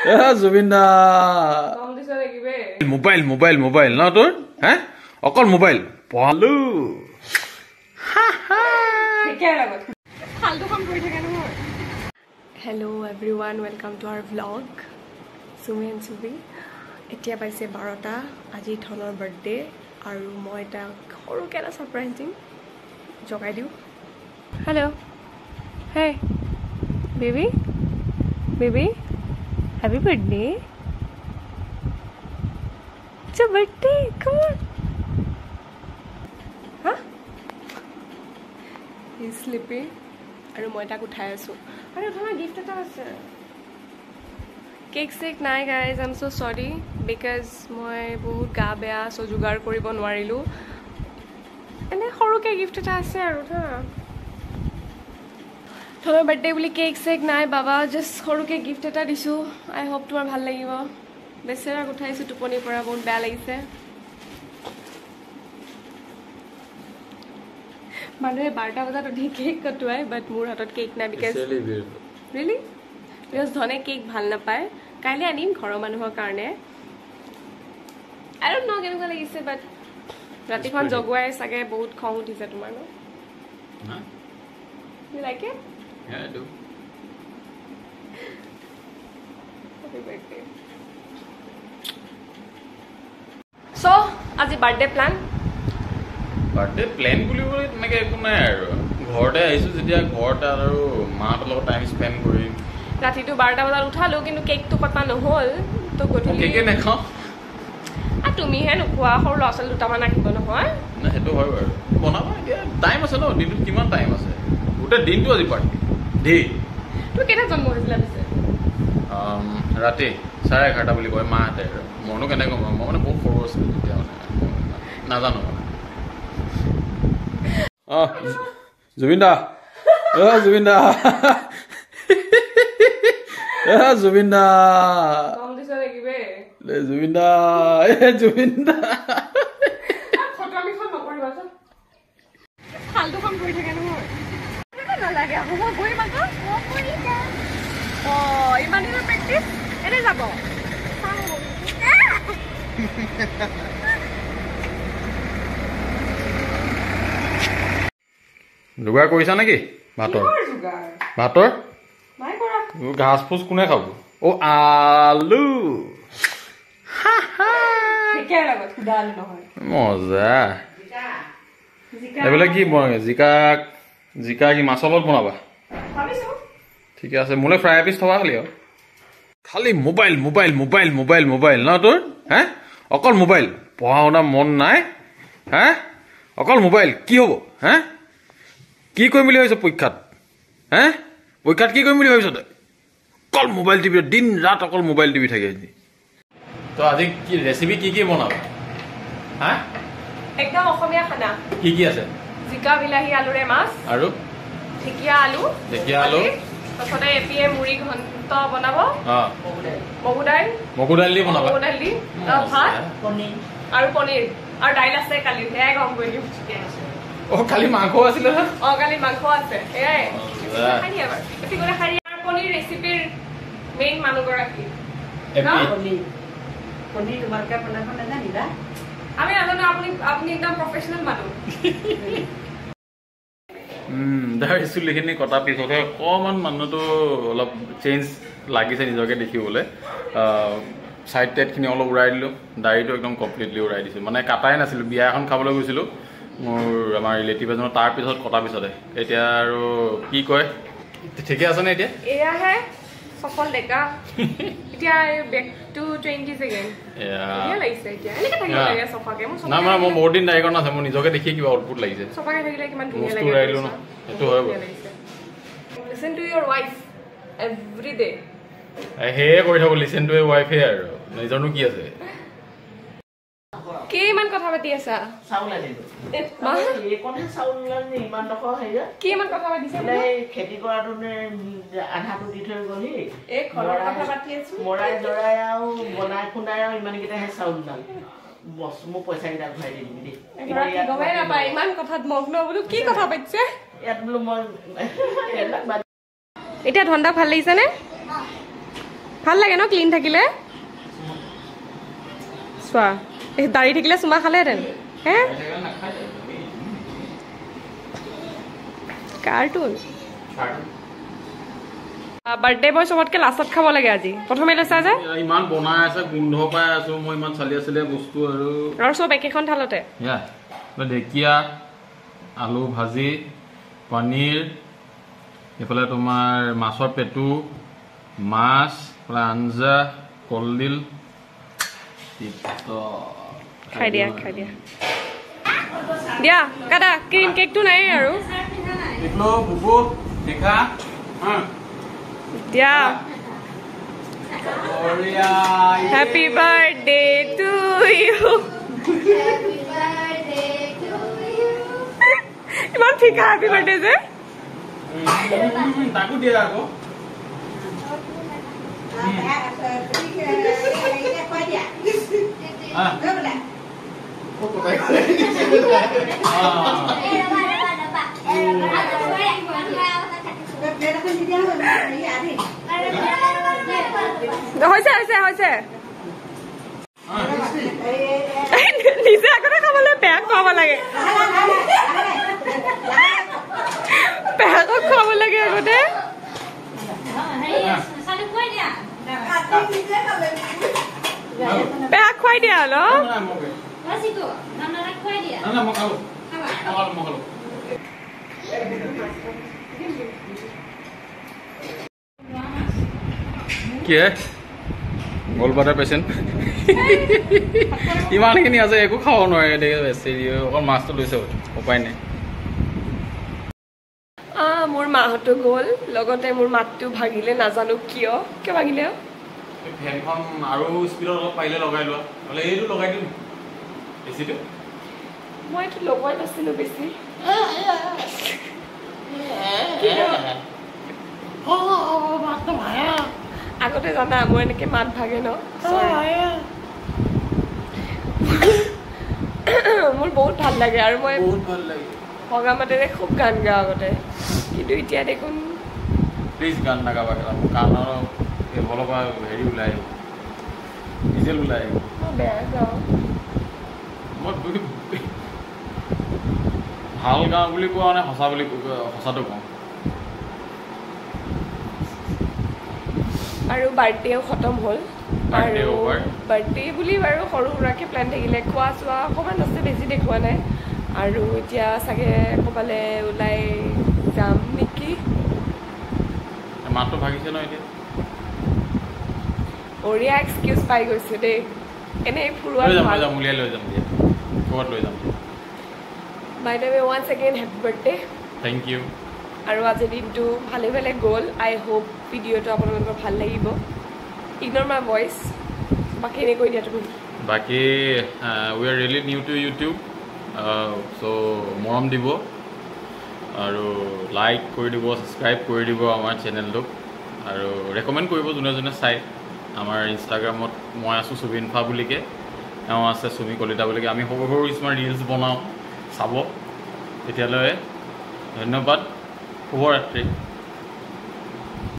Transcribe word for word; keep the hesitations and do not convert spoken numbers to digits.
Zubeen da mobile mobile mobile ন তোৰ হা অকল মোবাইল পালো Hello everyone, welcome to our vlog. Sumi and Subi. Etia paise barota. Aji thonor birthday. Aru moi eta horu kera surprise dim. Jogai diu. Hello. Hey. Baby. Baby. Happy birthday. It's your birthday. Come on. Huh? He's sleeping. আৰু মই তাক উঠাই আছো আৰু তোমাৰ gift এটা আছে cake check নাই guys I am so sorry because মই বহুত গা বেয়া সো যোগাৰ কৰিব নোৱাৰিলো এনে সৰুকে গিফট এটা আছে আৰু হা তোমাৰ বাৰ্থডে বুলি কেক চেক নাই বাবা জাস্ট সৰুকে গিফট এটা দিছো আই হোপ তোমাৰ ভাল লাগিব বেচেৰাক উঠাইছো টোপনিৰ পৰা বহুত বেয়া লাগিছে মানুহে বাৰটা বজাত উঠি কেক কটুৱাই বাট মোৰ হাতত কেক নাই বিকজ ৰিয়েলি বিকজ ধনে কেক ভাল নাপায় কাইলৈ আনিম ঘৰৰ মানুহৰ কাৰণে আই ডোন্ট নো কেনেকুৱা লাগিছে বাট ৰাতিখন জগুৱাই চাগে বহুত খং উঠিছে তোমাৰ ন You like it? Yeah, I do. Happy birthday. So, আজি birthday plan? Birthday plan বুলি বলে তেনেকে একো নাই আৰু ঘৰতে আহিছো যেতিয়া ঘৰতে আৰু মাহঁতৰ লগত টাইম স্পেন্ড কৰি ৰাতিটো বাৰটা বজাত উঠালো কিন্তু কেকটো কটা নহল তো গধূলি কেকে নেখাও আ তুমি হে নোখোৱা সৰু ল'ৰা ছোৱালী দুটামান আহিব নহয় না সেইটো হয় বাৰু বনাবা এতিয়া টাইম আছে ন দিনটো কিমান টাইম আছে গোটেই দিনটো আজি পাৰ্টি দে তুমি কেনে জন্ম হৈছিলা পিছে um ৰাতি চাৰে এঘাৰটা বুলি কয় মাহঁতে মনো কেনে গম মই মানে বহুত সৰু আছিলো তেতিয়া মানে নাজানো অ জুবিন দা অ জুবিন দা এ জুবিন দা কম দিছ লাগিবে লে জুবিন দা এ জুবিন দা ফটো আমি ফোন নকৰিবা তো ফালতু কাম কৰি থাকে নহয় এটা নালাগে আকৌ মই গৈ মাতো মই কৰি যা অ ইমান দিনৰ প্ৰেক্টিছ এনে যাব যোগাৰ কৰিছা নেকি ভাতৰ ভাতৰ নাই কৰা ঘাস ফুস কোনে খাব ও আলু হা হা কে লাগত খুদা আলু নহয় মজা জিকা এবেলা কি বনাবে জিকা জিকা কি মাছৰ লগত বনাবা ভাবিছো ঠিক আছে মোলে ফ্ৰাই পিস থবা খালি আৰু খালি mobile mobile mobile mobile mobile ন তোৰ হা অকল মোবাইল পঢ়া শুনা মন নাই হা অকল মোবাইল কি হ'ব হা কি কৰিম বুলি ভাবিছ পৰীক্ষাত হা পৰীক্ষাত কি কৰিম বুলি ভাবিছ তই অকল মোবাইল টিভি দিন ৰাত অকল মোবাইল টিভি থাকে তো আজি কি ৰেচিপি কি কি বনাবা হা একদম অসমীয়া খানা কি কি আছে জিকা বিলাহী আলুৰে মাছ আৰু ঢেকীয়া আলু ঢেকীয়া আলু তাৰপতে এপিএ মুড়ি ঘন্ট বনাব অ মগু দাইল মগু দাইল দি বনাবা মগু দাইল দি ভাত পনীৰ আৰু পনীৰ আৰু দাইল আছে কালি সেয়াই গম কৰি দিম ও কালি মাংস আছিল না অ কালি মাংস আছে এয়াই খাই এবাৰ এপি করে খাই আর পনীৰ ৰেচিপিৰ মেইন মানুহগৰাকী এপি পনীৰ তোমাৰ কা বনাব নাজানিবা আমি নাজানো আপুনি আপুনি একদম প্ৰফেশনাল মানুহ উম দাইছো লিখিনি কথা পিছতে অকমান মানুহটো অলপ চেঞ্জ লাগিছে নিজকে দেখিবলে সাইড টেটখিনি অলপ উৰাই দিলো দাড়িটো একদম কমপ্লিটলি উৰাই দিছো মানে কাটাই নাছিল বিয়া এখন খাবলৈ গৈছিলো মোৰ আমাৰ ৰিলেটিভ এজনৰ তাৰ পিছত কটা পিছতে এতিয়া আৰু কি কয় ঠিকে আছে নে এতিয়া এয়া হে সফল ডেকা এতিয়া বেক টু টুৱেন্টি সেকেন্ড এয়া লাগিছে এতিয়া এনেকে থাকিব লাগে সফাকে মই না মানে মই বহুত দিন দাড়ি কৰা নাছিল মই নিজকে দেখি কিবা আউটপুট লাগিছে সফাকে থাকিলে কিমান ধুনীয়া লাগে উৰাই দিলো ন এটো হয় listen to your wife every day হে কৰি থাকো লিসেন টু এ ওয়াইফ হে আৰু নিজৰনো কি আছে কি মান কথা পাতি আছা চাউল আনিলো মা এই কোন চাউল আনি ইমান টকা হেয়া কি মান কথা পাতিছা এই খেতি কৰাটোনে আধাটো দি থৈ গলি এই ঘৰৰ কথা পাতি আছো মৰাই জৰাই আৰু বনাই খুনাই আৰু ইমান কিটা হে চাউল দাল বস মো পইচা কিটা ঘূৰাই দিবি দে এবাৰ কি গমে নাপাই ইমান কথাত মগ্ন বলো কি কথা পাতিছে ইয়াত বলো মই এটা ধন্দা ভাল লাগিছে নে ভাল লাগে ন ক্লিন থাকিলে চোৱা এই দাড়ি থাকিলে চুমা খালেহেঁতেন হে কাৰ্টুন বাৰ্থডে বয় চবতকে লাষ্টত খাব লাগে আজি প্ৰথমে লৈছা যে ইমান বনাই আছে গোন্ধ পাই আছো মই ইমান চালি আছিলে বস্তু আৰু আৰু চব একেখন থালতে ঢেকীয়া আলু ভাজি পনীৰ এইফালে তোমাৰ মাছৰ পেটু মাছ আঞ্জা কলডিল খাই দিয়া খাই দিয়া দিয়া কাটা ক্ৰীম কেকটো নাই আৰু দিয়া হ্যাপি বাৰ্থডে টু ইউ ইমান ফিকা হ্যাপি বাৰ্থডে যে তাকো দিয়া আকৌ হৈছে হৈছে হৈছে নিজে আগতে খাবলৈ বেয়া খুৱাব লাগে বেয়াকৈ খুৱাব লাগে আগতে বেয়া খুৱাই দিয়া অলপ কি গলবাটাৰ পেচেণ্ট ইমানখিনি আছে একো খাব নোৱাৰে বেছি অকল মাছটো লৈছে উপায় নাই মোৰ মাহঁতো গ'ল লগতে মোৰ মাতটো ভাগিলে নাজানো কিয় কিয় ভাগিলে ফেনখন আৰু স্পীডত অলপ পাৰিলে লগাই লোৱা নহ'লে এইটো লগাই দিম এচিটো মই এইটো লগোৱাই নাছিলোঁ বেছি আগতে জানা মই এনেকে মাত ভাগে ন মোৰ বহুত ভাল লাগে আৰু মই বহুত ভাল লাগে ভগা মাতেৰে খুব গান গাওঁ আগতে কিন্তু এতিয়া দেখোন প্লিজ গান নাগাবা গানৰ এইফালৰ পৰা হেৰি ওলাই আহিব ডিজেল ওলাই আহিব মই বেয়া গাওঁ মই ভাল গাওঁ বুলি কোৱা মানে সঁচা বুলি সঁচাটো কওঁ আৰু বাৰ্থডেও খতম হ'ল আৰু বাৰ্থডে বুলি বাৰু সৰু সুৰাকৈ প্লেন থাকিলে খোৱা চোৱা অকণমান আছে বেছি দেখুওৱা নাই আৰু এতিয়া চাগে ক'ৰবালৈ ওলাই যাম নেকি মাতটো ভাগিছে ন এতিয়া অৰিয়া এক্সকিউজ পাই গৈছে দেই এনেই ফুৰোৱা যাম উলিয়াই লৈ যাম দিয়া ক'ৰবাত লৈ যাম by the way once again happy birthday thank you আৰু আজিৰ দিনটো ভালে ভালে গ'ল আই হোপ ভিডিঅ'টো আপোনালোকৰ ভাল লাগিব ইগন'ৰ মাই ভইচ বাকী এনেই কৈ দিয়া তুমি বাকী we are really new to YouTube চ' মৰম দিব আৰু লাইক কৰি দিব ছাবস্ক্ৰাইব কৰি দিব আমাৰ চেনেলটোক আৰু ৰেকমেণ্ড কৰিব যোনে যোনে চাই আমাৰ ইনষ্টাগ্ৰামত মই আছোঁ চুবিনফা বুলিকৈ এওঁ আছে চুমি কলিতা বুলিকৈ আমি সৰু সৰু কিছুমান ৰিলছ বনাওঁ চাব তেতিয়ালৈ ধন্যবাদ শুভৰাত্ৰি